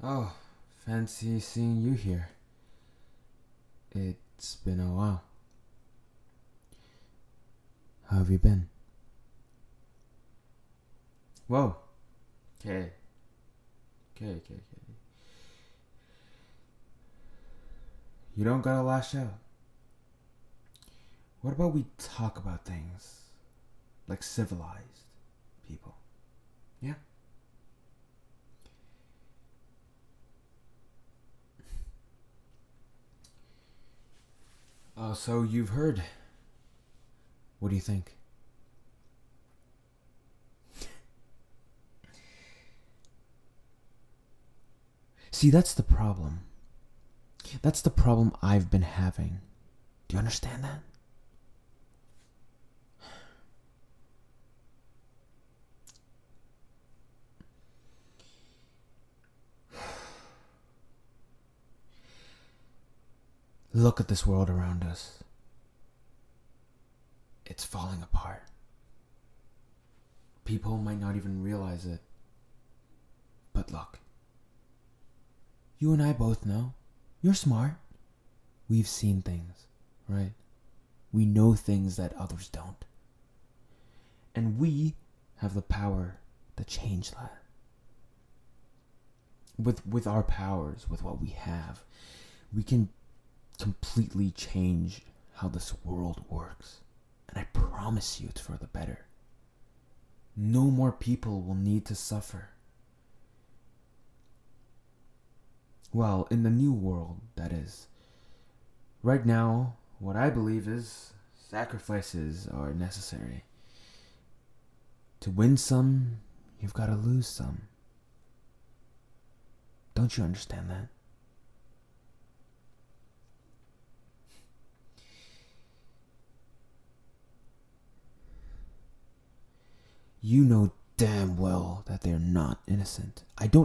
Oh, fancy seeing you here. It's been a while. How have you been? Whoa. Okay. Okay. You don't gotta lash out. What about we talk about things like civilized people? Yeah? Oh, so you've heard. What do you think? See, that's the problem. That's the problem I've been having. Do you understand that? Look at this world around us. It's falling apart. People might not even realize it. But look. You and I both know. You're smart. We've seen things, right? We know things that others don't. And we have the power to change that. With our powers, with what we have, we can completely change how this world works. And I promise you it's for the better. No more people will need to suffer. Well, in the new world, that is. Right now, what I believe is sacrifices are necessary. To win some, you've got to lose some. Don't you understand that? You know damn well that they're not innocent. I don't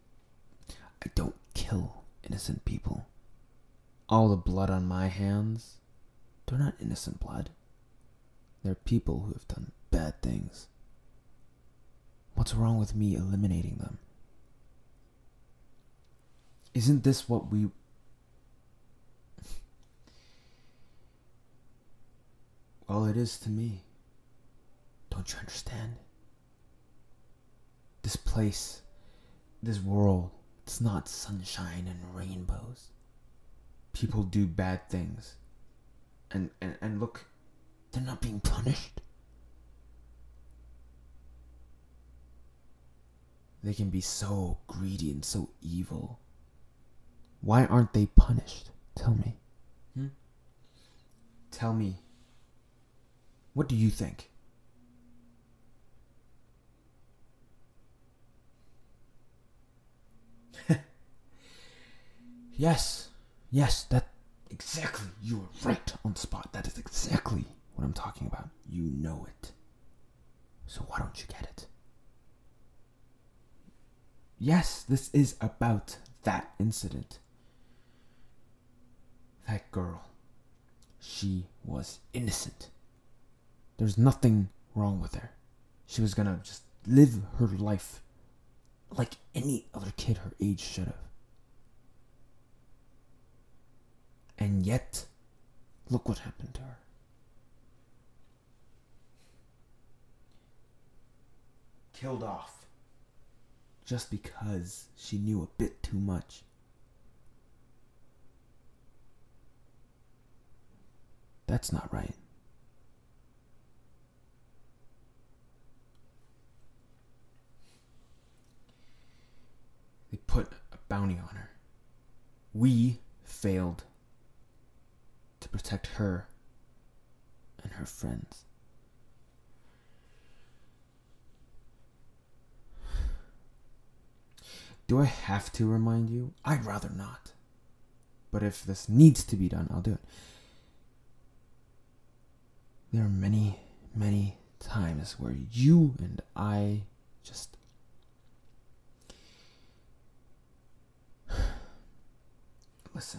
kill innocent people. All the blood on my hands, they're not innocent blood. They're people who have done bad things. What's wrong with me eliminating them? Isn't this what we... Well, it is to me. Don't you understand? This place, this world, it's not sunshine and rainbows. People do bad things. And look, they're not being punished. They can be so greedy and so evil. Why aren't they punished? Tell me. Tell me. What do you think? Yes, that exactly. You were right on the spot. That is exactly what I'm talking about. You know it. So why don't you get it? Yes, this is about that incident. That girl. She was innocent. There's nothing wrong with her. She was gonna just live her life like any other kid her age should have. And yet, look what happened to her. Killed off. Just because she knew a bit too much. That's not right. They put a bounty on her. We failed to protect her and her friends. Do I have to remind you? I'd rather not. But if this needs to be done, I'll do it. There are many, many times where you and I just... Listen.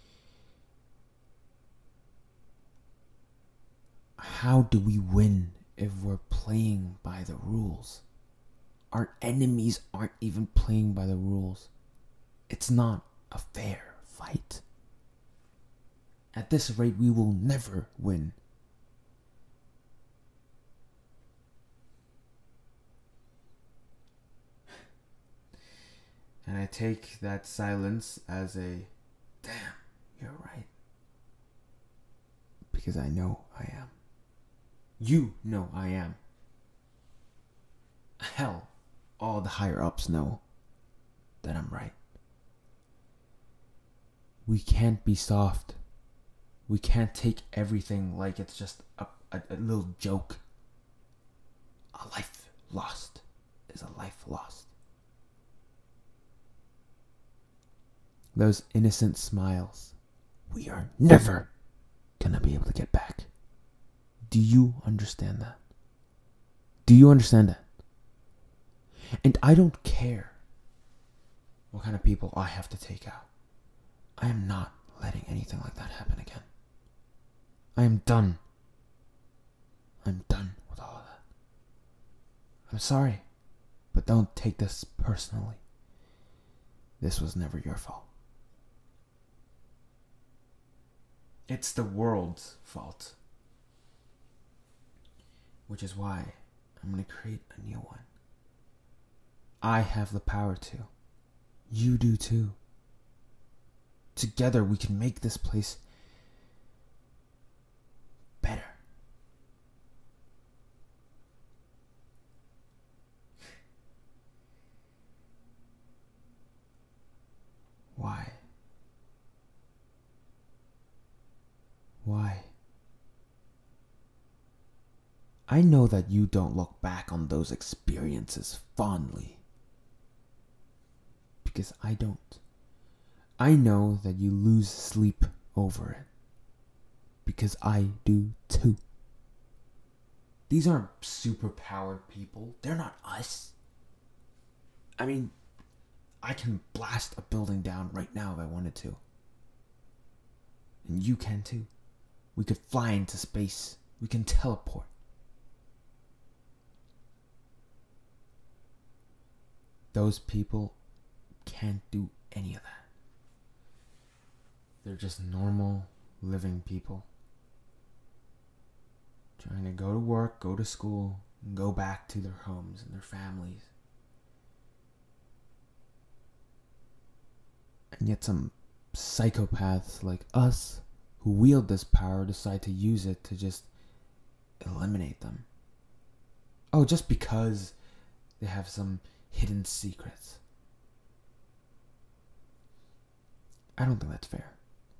How do we win if we're playing by the rules. Our enemies aren't even playing by the rules. It's not a fair fight. At this rate, we will never win. And I take that silence as a, damn, you're right. Because I know I am. You know I am. Hell, all the higher ups know that I'm right. We can't be soft. We can't take everything like it's just a little joke. A life lost is a life lost. Those innocent smiles, we are never gonna be able to get back. Do you understand that? Do you understand that? And I don't care what kind of people I have to take out. I am not letting anything like that happen again. I am done. I'm done with all of that. I'm sorry, but don't take this personally. This was never your fault. It's the world's fault. Which is why I'm going to create a new one. I have the power to. You do too. Together we can make this place better. Why? Why? I know that you don't look back on those experiences fondly. Because I don't. I know that you lose sleep over it. Because I do too. These aren't superpowered people. They're not us. I mean, I can blast a building down right now if I wanted to. And you can too. We could fly into space. We can teleport. Those people can't do any of that. They're just normal, living people. Trying to go to work, go to school, and go back to their homes and their families. And yet some psychopaths like us who wield this power decide to use it to just eliminate them. Oh, just because they have some hidden secrets. I don't think that's fair.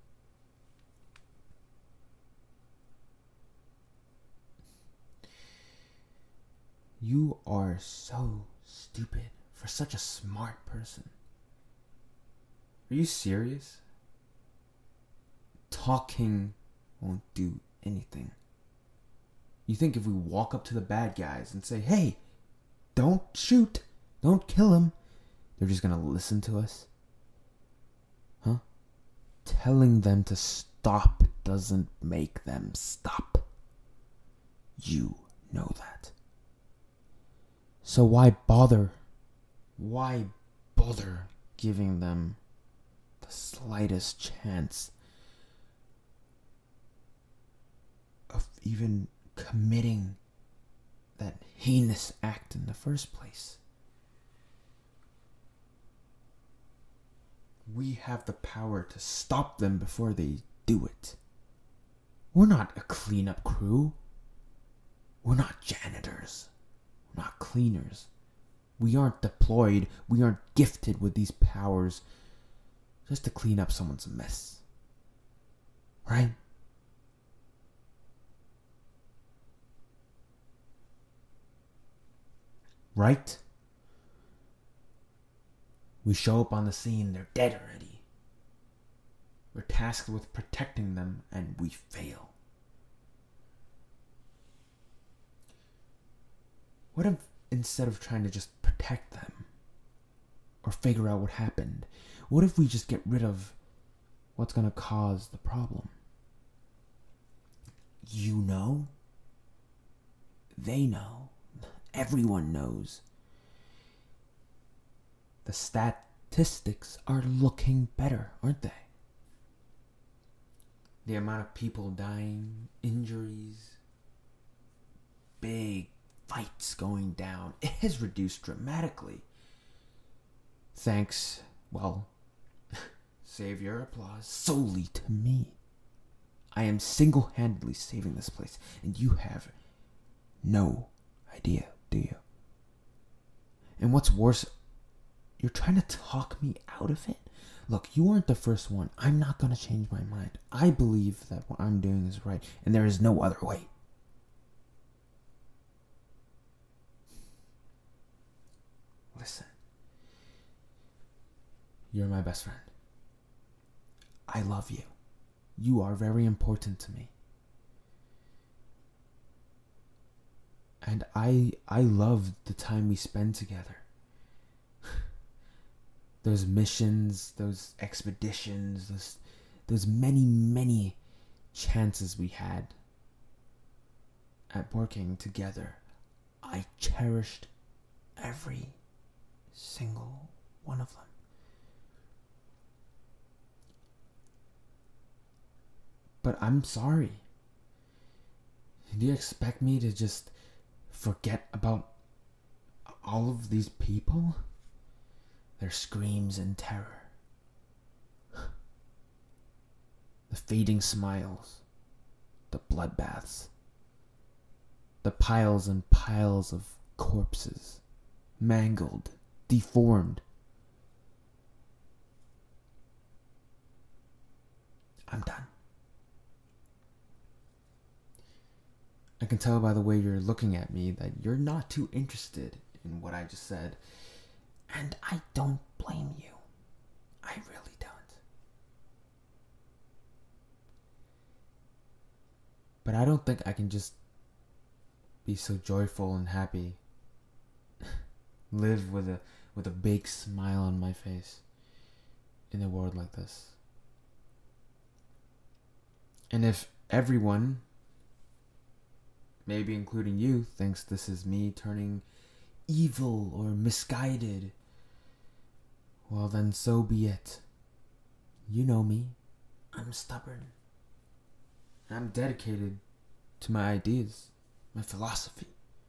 You are so stupid for such a smart person. Are you serious? Talking won't do anything. You think if we walk up to the bad guys and say, hey, don't shoot, don't kill him, they're just gonna listen to us? Huh? Telling them to stop doesn't make them stop. You know that. So why bother? Why bother giving them the slightest chance of even committing that heinous act in the first place? We have the power to stop them before they do it. We're not a cleanup crew. We're not janitors. We're not cleaners. We aren't deployed. We aren't gifted with these powers just to clean up someone's mess. Right? Right? We show up on the scene, they're dead already. We're tasked with protecting them, and we fail. What if, instead of trying to just protect them, or figure out what happened, what if we just get rid of what's going to cause the problem? You know? They know. Everyone knows. The statistics are looking better, aren't they? The amount of people dying, injuries, big fights going down, it has reduced dramatically. Thanks, well, save your applause, solely to me. I am single-handedly saving this place, and you have no idea, do you? And what's worse, you're trying to talk me out of it? Look, you aren't the first one. I'm not going to change my mind. I believe that what I'm doing is right, and there is no other way. Listen. You're my best friend. I love you. You are very important to me. And I love the time we spend together. Those missions, those expeditions, those many chances we had at working together. I cherished every single one of them. But I'm sorry. Do you expect me to just forget about all of these people? Their screams and terror. The fading smiles. The bloodbaths. The piles and piles of corpses. Mangled. Deformed. I'm done. I can tell by the way you're looking at me that you're not too interested in what I just said. And I don't blame you. I really don't. But I don't think I can just be so joyful and happy. Live with a big smile on my face in a world like this. And if everyone, maybe including you, thinks this is me turning evil or misguided, well then so be it. You know me. I'm stubborn. I'm dedicated to my ideas, my philosophy.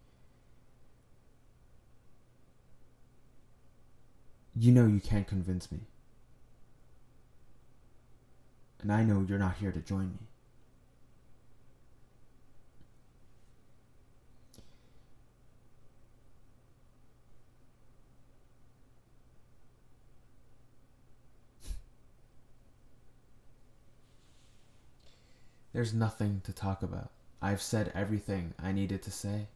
You know you can't convince me. And I know you're not here to join me. There's nothing to talk about. I've said everything I needed to say.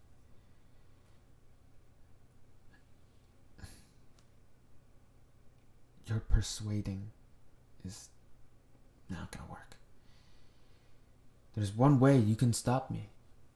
Your persuading is not gonna work. There's one way you can stop me.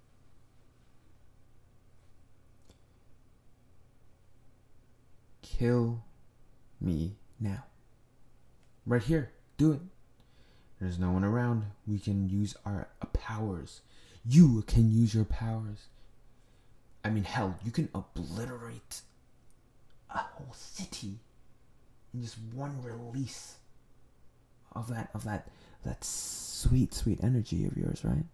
Kill me now. Right here. Do it. There's no one around. We can use our powers. You can use your powers. I mean, hell, you can obliterate a whole city in just one release of that sweet energy of yours, right?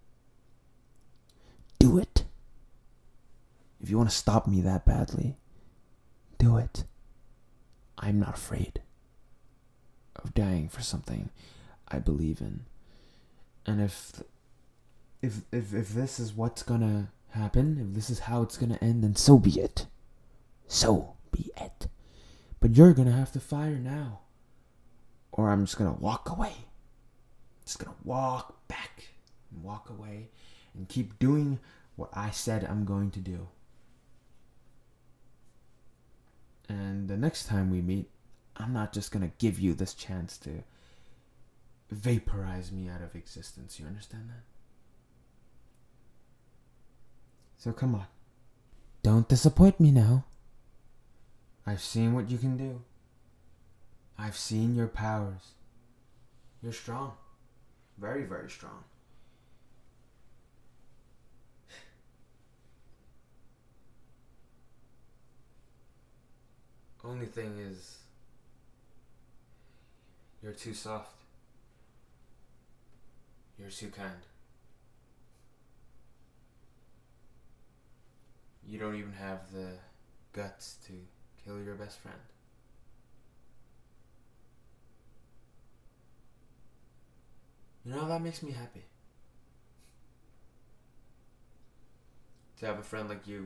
Do it. If you want to stop me that badly, do it. I'm not afraid of dying for something I believe in. And if this is what's gonna happen, if this is how it's gonna end, then so be it. So be it. But you're gonna have to fire now, or I'm just gonna walk away. Just gonna walk back and walk away and keep doing what I said I'm going to do. And the next time we meet, I'm not just gonna give you this chance to vaporize me out of existence. You understand that? So come on. Don't disappoint me now. I've seen what you can do. I've seen your powers. You're strong. Very, very strong. thing is, you're too soft. You're too kind. You don't even have the guts to kill your best friend. You know, that makes me happy. To have a friend like you.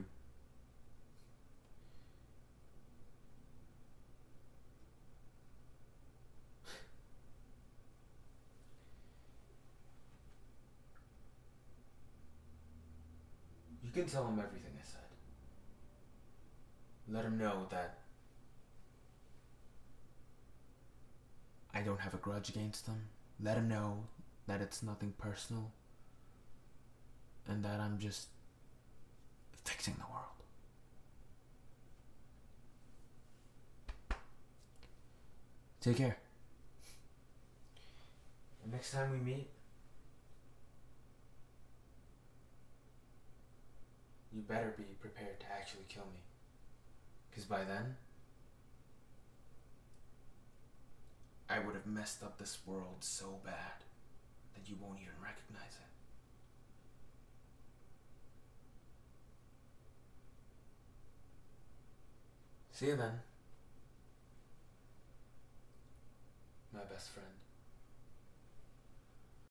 You can tell him everything I said. Let him know that I don't have a grudge against him. Let him know that it's nothing personal. And that I'm just fixing the world. Take care. And next time we meet, you better be prepared to actually kill me. Because by then, I would have messed up this world so bad that you won't even recognize it. See you then, my best friend.